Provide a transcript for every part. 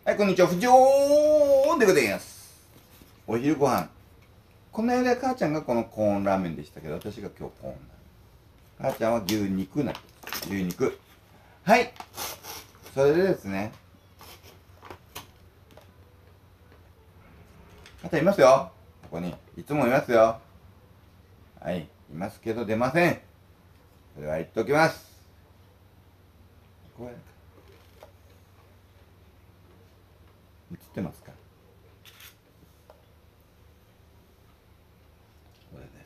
はい、こんにちは。不条でございます。お昼ご飯。この間、母ちゃんがこのコーンラーメンでしたけど、私が今日コーンラーメン。母ちゃんは牛肉なんです。牛肉。はい。それでですね。母ちゃんいますよ。ここに。いつもいますよ。はい。いますけど出ません。それは言っておきます。こうやるか。映ってますか？これです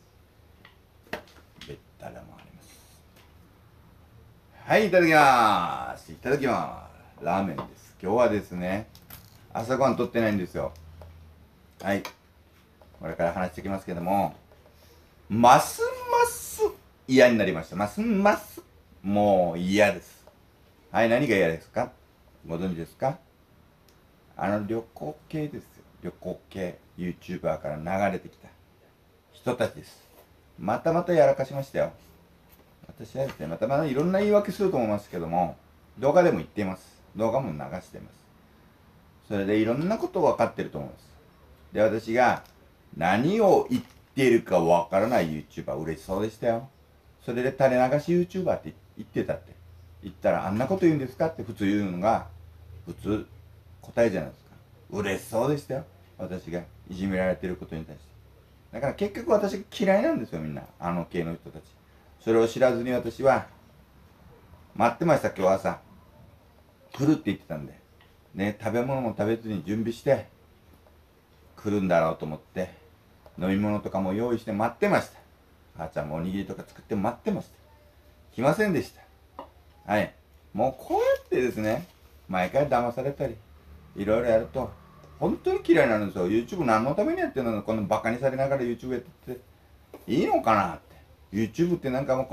。べったらもあります。はい、いただきます。いただきます。ラーメンです。今日はですね、朝ごはん取ってないんですよ。はい。これから話していきますけども、ますます嫌になりました。ますますもう嫌です。はい、何が嫌ですか？ご存知ですか？旅行系ですよ。旅行系 YouTuber から流れてきた人たちです。またまたやらかしましたよ。私はですね、またまたいろんな言い訳すると思いますけども、動画でも言っています。動画も流しています。それでいろんなこと分かってると思います。で、私が何を言っているか分からない YouTuber 嬉しそうでしたよ。それで垂れ流し YouTuber って言ってたって。言ったらあんなこと言うんですかって普通言うのが普通答えじゃないですか。嬉しそうでしたよ。私がいじめられてることに対して。だから結局私嫌いなんですよ、みんな。あの系の人たち。それを知らずに私は待ってました、今日朝。来るって言ってたんで。ね、食べ物も食べずに準備して来るんだろうと思って飲み物とかも用意して待ってました。母ちゃんもおにぎりとか作って待ってました。来ませんでした。はい。もうこうやってですね、毎回騙されたり、いろいろやると、本当に嫌いになるんですよ。YouTube 何のためにやってるの？このバカにされながら YouTube やってていいのかなって。YouTube ってなんかもう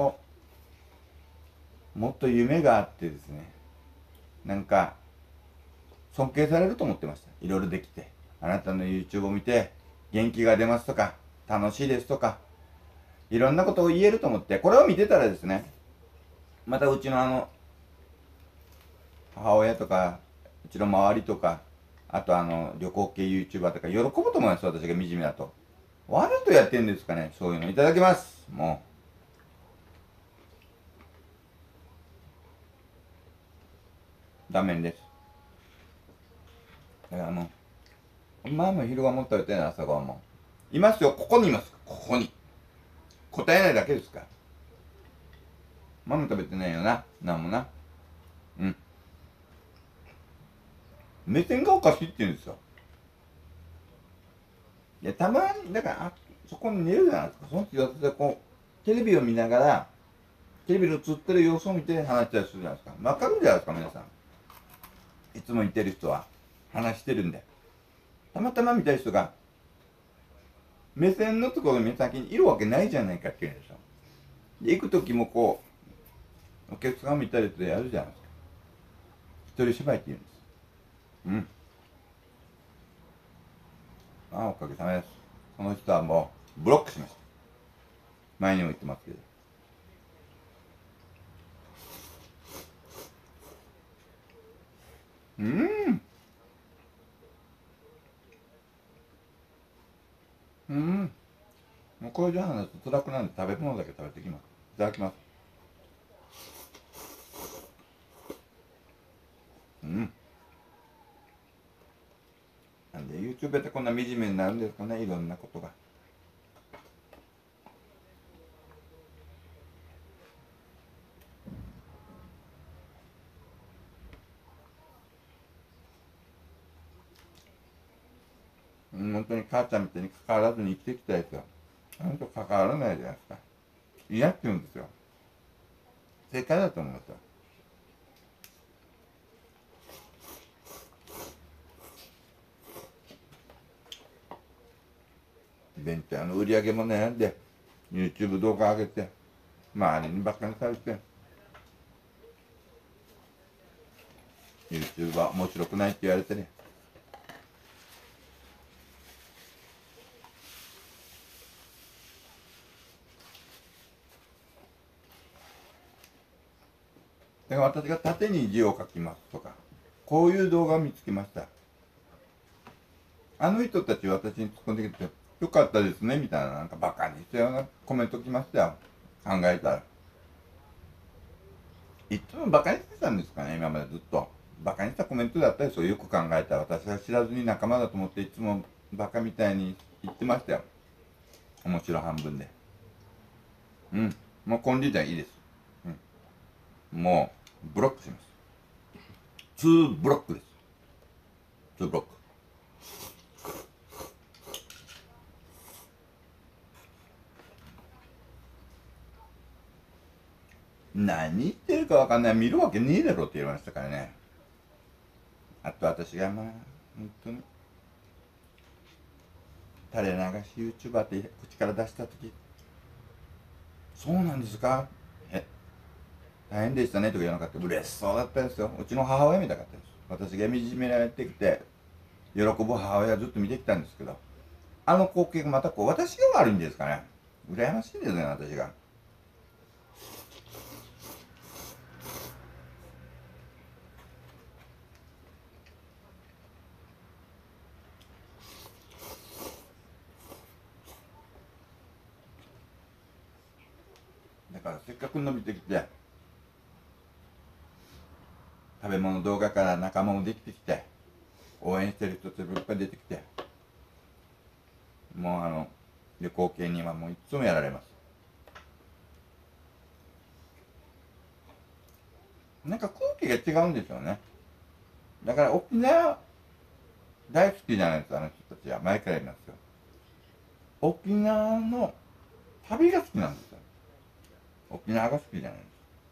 もっと夢があってですね、なんか尊敬されると思ってました。いろいろできて。あなたの YouTube を見て元気が出ますとか、楽しいですとか、いろんなことを言えると思って、これを見てたらですね、またうちの母親とか、うちの周りとか、あと旅行系 YouTuber とか喜ぶと思います、私が惨めだと。わざとやってんですかね、そういうの。いただきます。もう、ダメです。だから前も昼ご飯も食べてない、朝ごはんも。いますよ、ここにいます。ここに。答えないだけですから。ママ食べてないよな、なんもな。うん。目線がおかしいって言うんですよ。いや、たまに、だから、そこに寝るじゃないですか。その時私はテレビを見ながら、テレビに映ってる様子を見て話したりするじゃないですか。わかるじゃないですか、皆さん。いつも言ってる人は。話してるんで。たまたま見たい人が、目線のところに目先にいるわけないじゃないかって言うんですよ。で、行く時もお客さん見たりとやるじゃないですか。一人芝居って言うんです。うん。おかげさまです。その人はもう、ブロックしました。前にも言ってますけど。うん。うん。もうこれじゃ話すと辛くなるんで食べ物だけ食べていきます。いただきます。うん。なんで YouTube ってこんな惨めになるんですかね、いろんなことが。うん、本当に母ちゃんみたいに関わらずに生きていきたいですよ。あの人関わらないじゃないですか。嫌って言うんですよ。正解だと思いますよ。イベント売り上げも悩んで、YouTube 動画上げて、周りにバカにされて、YouTube は面白くないって言われてね。だから私が縦に字を書きますとか、 こういう動画を見つけました。あの人たち私に突っ込んできて、よかったですねみたいな、なんかバカにしたようなコメント来ましたよ。考えたら。いつもバカにしてたんですかね、今までずっと。バカにしたコメントだったですよ。よく考えたら。私は知らずに仲間だと思っていつもバカみたいに言ってましたよ。面白半分で。うん。もう金輪際いいです。うん。もう、ブロックします。2ブロックです。2ブロック。何言ってるかわかんない。見るわけねえだろって言われましたからね。あと私がまあ、本当に、垂れ流し YouTuber って口から出したとき、そうなんですか、大変でしたねとか言わなかった。嬉しそうだったですよ。うちの母親みたかったです。私が惨められてきて、喜ぶ母親ずっと見てきたんですけど、あの光景がまたこう、私が悪いんですかね。羨ましいですね、私が。だからせっかく伸びてきて、食べ物動画から仲間もできてきて、応援してる人たちもいっぱい出てきて、もう旅行系にはもういつもやられます。なんか空気が違うんですよね。だから沖縄大好きじゃないですか、あの人たちは。前から言いますよ。沖縄の旅が好きなんですよ。沖縄が好きじゃないです。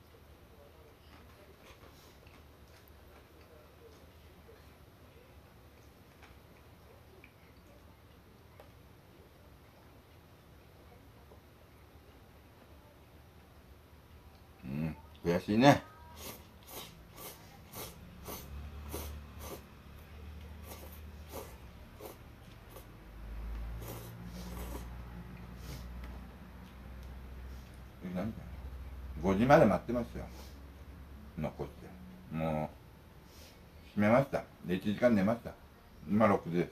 うん、悔しいね。5時まで待ってますよ。残して。もう、閉めました。で、1時間寝ました。今6時です。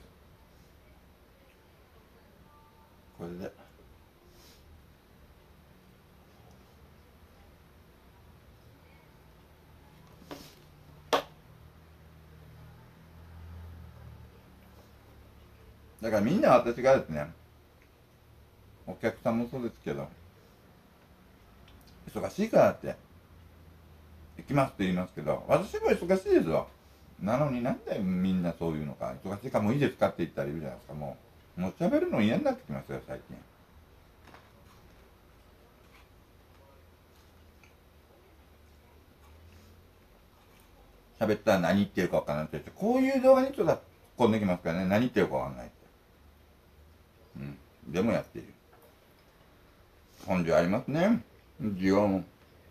これで。だからみんな私がですね、お客さんもそうですけど、忙しいからって、行きますって言いますけど、私も忙しいですよ。なのになんでみんなそういうのか、忙しいからもういいですかって言ったらいるじゃないですか、もう喋るの嫌になってきますよ、最近。喋ったら何言ってるか分からないって言って、こういう動画にちょっと突っ込んできますからね、何言ってるか分かんないって。うん。でもやっている。根性ありますね。需要も。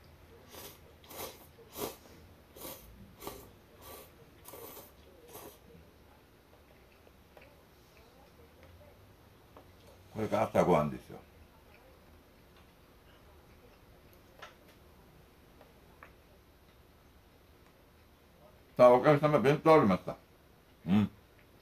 これが朝ごはんですよ。さあ、おかげさま弁当ありました。うん。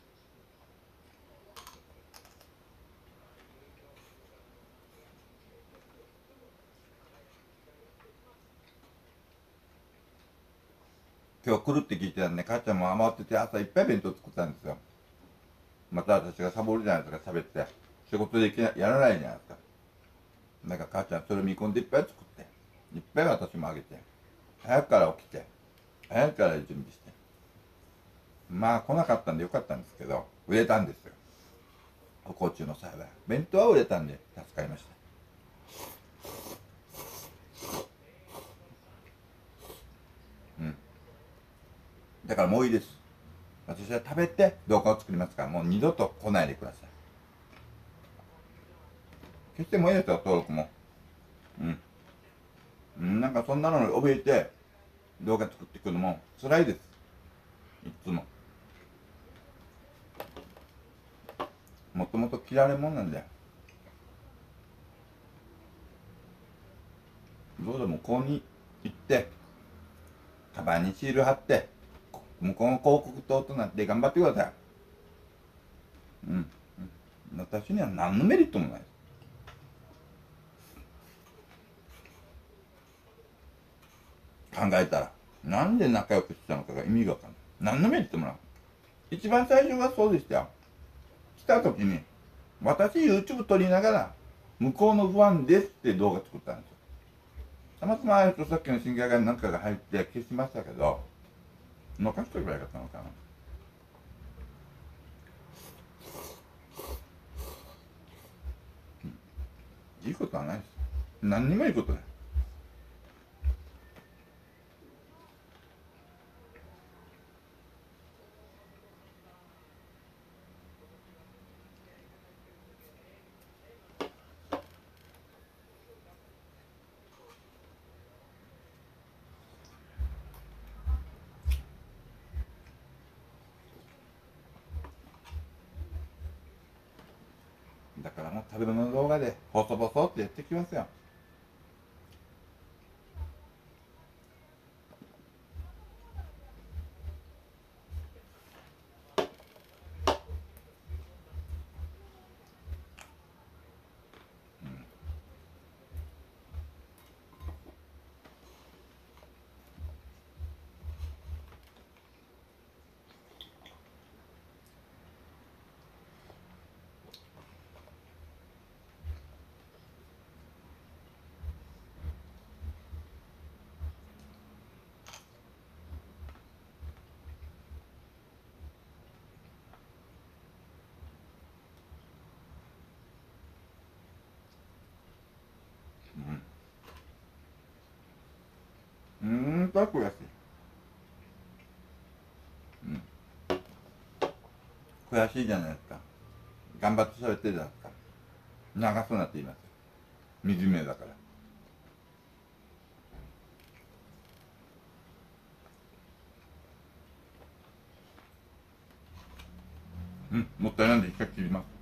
今日来るって聞いてたんで、母ちゃんも余ってて朝いっぱい弁当作ったんですよ。また私がサボるじゃないですか、喋って。仕事できなやらないじゃないですか。だから母ちゃんそれ見込んでいっぱい作って、いっぱい私もあげて、早くから起きて、早くから準備して。まあ来なかったんでよかったんですけど、売れたんですよ。不幸中の幸い。弁当は売れたんで助かりました。うん。だからもういいです。私は食べて動画を作りますから、もう二度と来ないでください。決してもいいですよ、登録も。うん。なんかそんなのに怯えて動画作っていくのも辛いです。いつも。もともと嫌われ者なんだよ。どうでもこうに行って、カバンにシール貼って、 向こうの広告塔となって頑張ってください。うん。私には何のメリットもないです。考えたら。なんで仲良くしたのかが意味がわかんない。何のメリットもない。一番最初がそうでしたよ。来た時に、私 YouTube 撮りながら、向こうのファンですって動画作ったんですよ。たまたまさっきの新海がなんかが入って消しましたけど、残しとけばよかったのかな。いいことはないです。何にもいいことない。だからもう食べ物の動画で細々ってやってきますよ。悔しい。悔しいじゃないですか。頑張って喋ってるじゃないですか。長そうなって言いますよ。惨めだから。もったいないんで一回切ります。